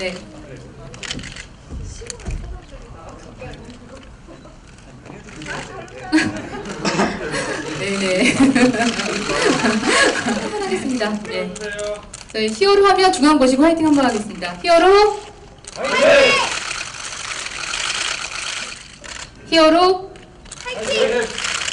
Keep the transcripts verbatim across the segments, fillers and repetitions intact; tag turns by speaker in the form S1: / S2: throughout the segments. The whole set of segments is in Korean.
S1: 네. 네네. 한번 하겠습니다. 네. 저희 히어로 하면 중앙 보시고 화이팅 한번 하겠습니다. 히어로! 화이팅! 히어로! 화이팅!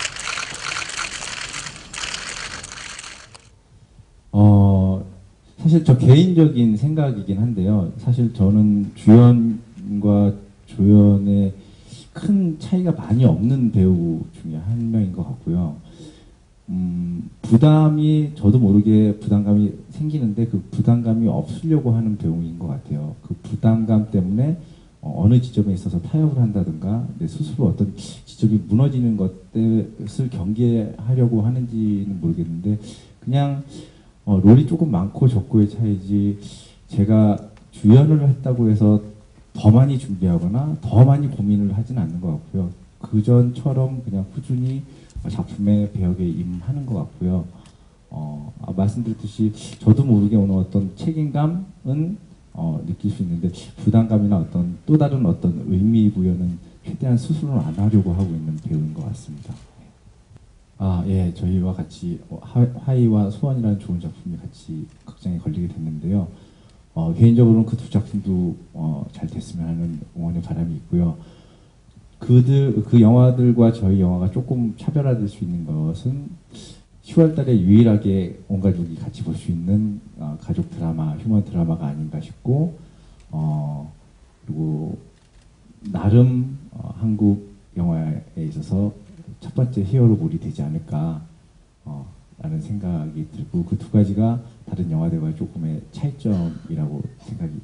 S2: 어, 사실 저 개인적인 생각이긴 한데요. 사실 저는 주연과 조연의 큰 차이가 많이 없는 배우 중에 한 명인 것 같고요. 음, 부담이 저도 모르게 부담감이 생기는데 그 부담감이 없으려고 하는 배우인 것 같아요. 그 부담감 때문에 어느 지점에 있어서 타협을 한다든가 내 스스로 어떤 지점이 무너지는 것을 경계하려고 하는지는 모르겠는데 그냥 어, 롤이 조금 많고 적고의 차이지 제가 주연을 했다고 해서 더 많이 준비하거나 더 많이 고민을 하지는 않는 것 같고요. 그전처럼 그냥 꾸준히 작품의 배역에 임하는 것 같고요. 어, 아, 말씀드렸듯이 저도 모르게 오늘 어떤 책임감은 어, 느낄 수 있는데 부담감이나 어떤 또 다른 어떤 의미 부여는 최대한 스스로는 안 하려고 하고 있는 배우인 것 같습니다. 아, 예, 저희와 같이 하, 하이와 소원이라는 좋은 작품이 같이 극장에 걸리게 됐는데요. 어, 개인적으로는 그 두 작품도 어, 잘 됐으면 하는 응원의 바람이 있고요. 그들, 그 영화들과 저희 영화가 조금 차별화될 수 있는 것은 시월 달에 유일하게 온 가족이 같이 볼 수 있는 어, 가족 드라마, 휴먼 드라마가 아닌가 싶고, 어, 그리고 나름 어, 한국 영화에 있어서 첫 번째 히어로물이 되지 않을까 어, 라는 생각이 들고 그 두 가지가 다른 영화들과 조금의 차이점이라고 생각이